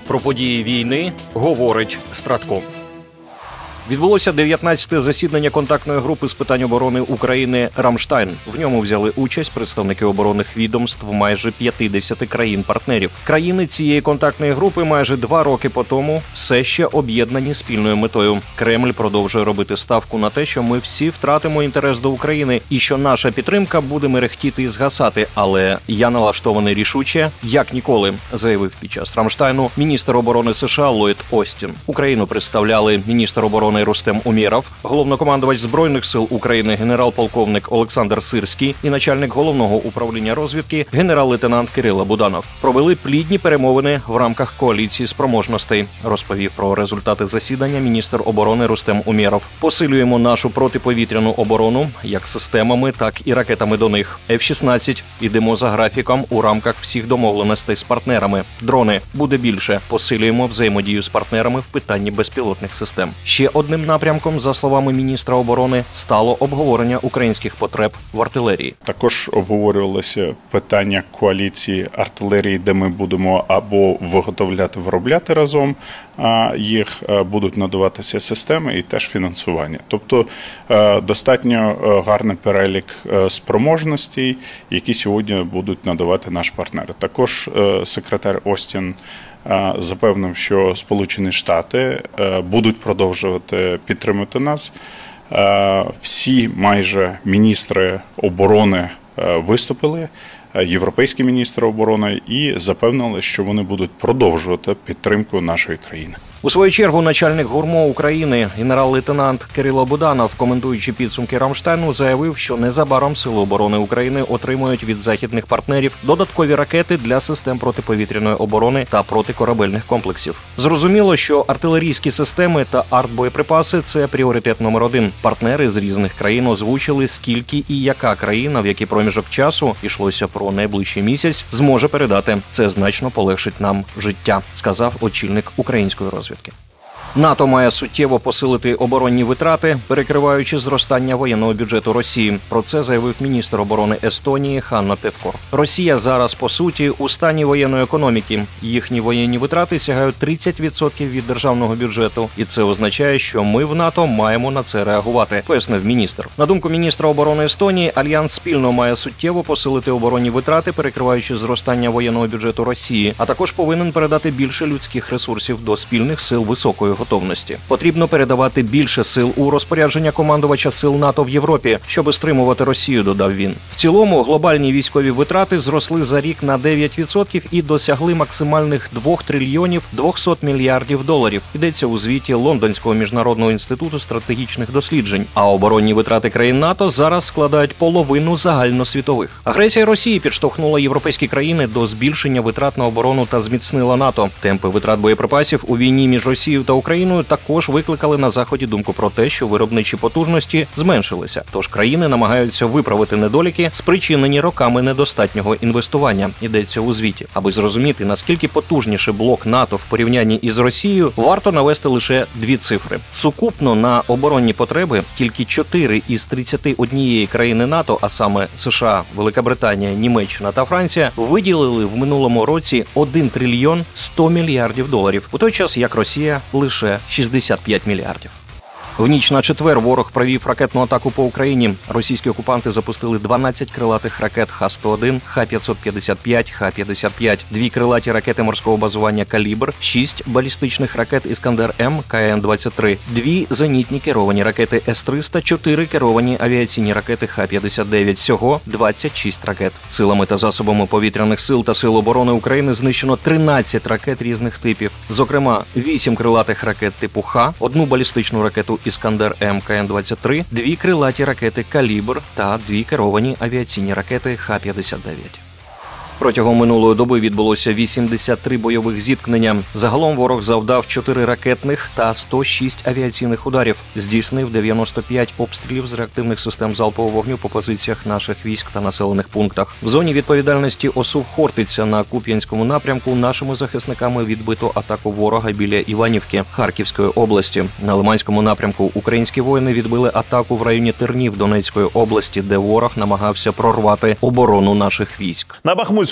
Про події війни говорить Стратко. Відбулося 19-те засідання контактної групи з питань оборони України «Рамштайн». В ньому взяли участь представники оборонних відомств майже 50 країн-партнерів. Країни цієї контактної групи майже 2 роки по тому все ще об'єднані спільною метою. Кремль продовжує робити ставку на те, що ми всі втратимо інтерес до України і що наша підтримка буде мерехтіти і згасати. Але я налаштований рішуче, як ніколи, заявив під час «Рамштайну» міністр оборони США Ллойд Остін. Україну представляли міністр оборони Рустем Умєров, головнокомандувач Збройних сил України генерал-полковник Олександр Сирський і начальник головного управління розвідки генерал-лейтенант Кирило Буданов. Провели плідні перемовини в рамках коаліції спроможностей, розповів про результати засідання міністр оборони Рустем Умєров. Посилюємо нашу протиповітряну оборону як системами, так і ракетами до них. F-16. Ідемо за графіком у рамках всіх домовленостей з партнерами. Дрони. Буде більше. Посилюємо взаємодію з партнерами в питанні безпілотних систем. Ще одним напрямком, за словами міністра оборони, стало обговорення українських потреб в артилерії. Також обговорювалося питання коаліції артилерії, де ми будемо або виготовляти, виробляти разом, їх будуть надаватися системи і теж фінансування. Тобто достатньо гарний перелік спроможностей, які сьогодні будуть надавати наші партнери. Також секретар Остін запевнив, що Сполучені Штати будуть продовжувати підтримувати нас. Всі майже міністри оборони виступили, європейські міністри оборони, і запевнили, що вони будуть продовжувати підтримку нашої країни. У свою чергу начальник ГУРМО України генерал-лейтенант Кирило Буданов, коментуючи підсумки Рамштайну, заявив, що незабаром Сили оборони України отримують від західних партнерів додаткові ракети для систем протиповітряної оборони та протикорабельних комплексів. Зрозуміло, що артилерійські системи та артбоєприпаси – це пріоритет номер 1. Партнери з різних країн озвучили, скільки і яка країна, в який проміжок часу, йшлося про найближчий місяць, зможе передати. Це значно полегшить нам життя, сказав очільник української розвідки. НАТО має суттєво посилити оборонні витрати, перекриваючи зростання воєнного бюджету Росії. Про це заявив міністр оборони Естонії Ханно Певкур. Росія зараз, по суті, у стані воєнної економіки. Їхні воєнні витрати сягають 30% від державного бюджету. І це означає, що ми в НАТО маємо на це реагувати, пояснив міністр. На думку міністра оборони Естонії, Альянс спільно має суттєво посилити оборонні витрати, перекриваючи зростання воєнного бюджету Росії, а також повинен передати більше людських ресурсів до спільних сил високої готовності. Потрібно передавати більше сил у розпорядження командувача сил НАТО в Європі, щоб стримувати Росію, додав він. В цілому, глобальні військові витрати зросли за рік на 9% і досягли максимальних 2 трильйонів 200 мільярдів доларів. Йдеться у звіті Лондонського міжнародного інституту стратегічних досліджень. А оборонні витрати країн НАТО зараз складають половину загальносвітових. Агресія Росії підштовхнула європейські країни до збільшення витрат на оборону та зміцнила НАТО. Темпи витрат боєприпасів у війні між Росією та Україною також викликали на Заході думку про те, що виробничі потужності зменшилися. Тож країни намагаються виправити недоліки, спричинені роками недостатнього інвестування, йдеться у звіті. Аби зрозуміти, наскільки потужніше блок НАТО в порівнянні із Росією, варто навести лише 2 цифри. Сукупно на оборонні потреби тільки 4 із 31 країни НАТО, а саме США, Велика Британія, Німеччина та Франція, виділили в минулому році 1 трильйон 100 мільярдів доларів, у той час як Росія лише 65 мільярдів. В ніч на четвер ворог провів ракетну атаку по Україні. Російські окупанти запустили 12 крилатих ракет Х-101, Х-555, Х-55, 2 крилаті ракети морського базування «Калібр», 6 балістичних ракет «Іскандер-М», КН-23, 2 зенітні керовані ракети С-300, 4 керовані авіаційні ракети Х-59. Всього 26 ракет. Силами та засобами повітряних сил та Сил оборони України знищено 13 ракет різних типів. Зокрема, 8 крилатих ракет типу Х, 1 балістичну ракету «Іскандер-М» КН-23, 2 крилаті ракети «Калібр» та 2 керовані авіаційні ракети Х-59. Протягом минулої доби відбулося 83 бойових зіткнення. Загалом ворог завдав 4 ракетних та 106 авіаційних ударів. Здійснив 95 обстрілів з реактивних систем залпового вогню по позиціях наших військ та населених пунктах. В зоні відповідальності Осув-Хортиця на Куп'янському напрямку нашими захисниками відбито атаку ворога біля Іванівки Харківської області. На Лиманському напрямку українські воїни відбили атаку в районі Тернів Донецької області, де ворог намагався прорвати оборону наших військ. На Бахмутському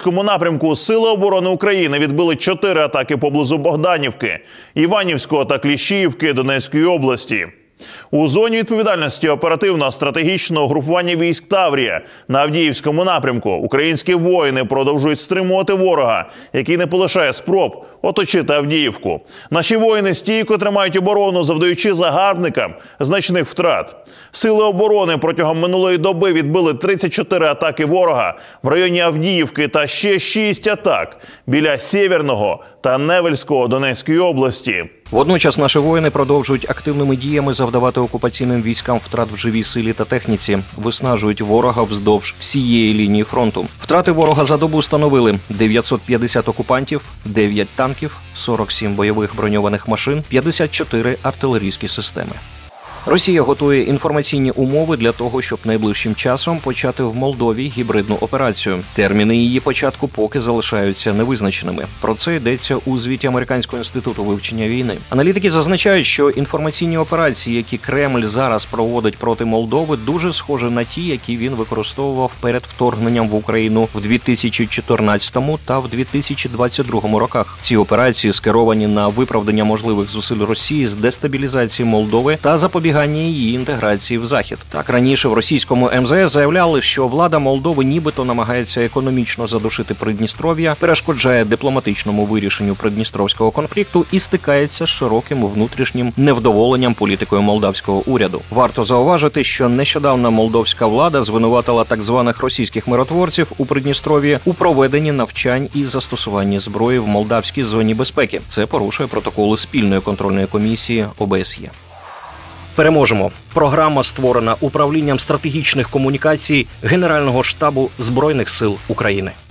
Авдіївському напрямку Сили оборони України відбили 4 атаки поблизу Богданівки, Іванівського та Кліщіївки Донецької області. У зоні відповідальності оперативно-стратегічного групування військ «Таврія» на Авдіївському напрямку українські воїни продовжують стримувати ворога, який не полишає спроб оточити Авдіївку. Наші воїни стійко тримають оборону, завдаючи загарбникам значних втрат. Сили оборони протягом минулої доби відбили 34 атаки ворога в районі Авдіївки та ще 6 атак біля Сєвєрного та Невельського Донецької області. Водночас наші воїни продовжують активними діями завдавати окупаційним військам втрат в живій силі та техніці, виснажують ворога вздовж всієї лінії фронту. Втрати ворога за добу становили 950 окупантів, 9 танків, 47 бойових броньованих машин, 54 артилерійські системи. Росія готує інформаційні умови для того, щоб найближчим часом почати в Молдові гібридну операцію. Терміни її початку поки залишаються невизначеними. Про це йдеться у звіті Американського інституту вивчення війни. Аналітики зазначають, що інформаційні операції, які Кремль зараз проводить проти Молдови, дуже схожі на ті, які він використовував перед вторгненням в Україну в 2014 та в 2022 роках. Ці операції скеровані на виправдання можливих зусиль Росії з дестабілізації Молдови та запобігання її інтеграції в Захід. Так, раніше в російському МЗС заявляли, що влада Молдови нібито намагається економічно задушити Придністров'я, перешкоджає дипломатичному вирішенню придністровського конфлікту і стикається з широким внутрішнім невдоволенням політикою молдавського уряду. Варто зауважити, що нещодавно молдовська влада звинуватила так званих російських миротворців у Придністров'ї у проведенні навчань і застосуванні зброї в молдавській зоні безпеки. Це порушує протоколи спільної контрольної комісії ОБСЄ. Переможемо. Програма створена управлінням стратегічних комунікацій Генерального штабу Збройних сил України.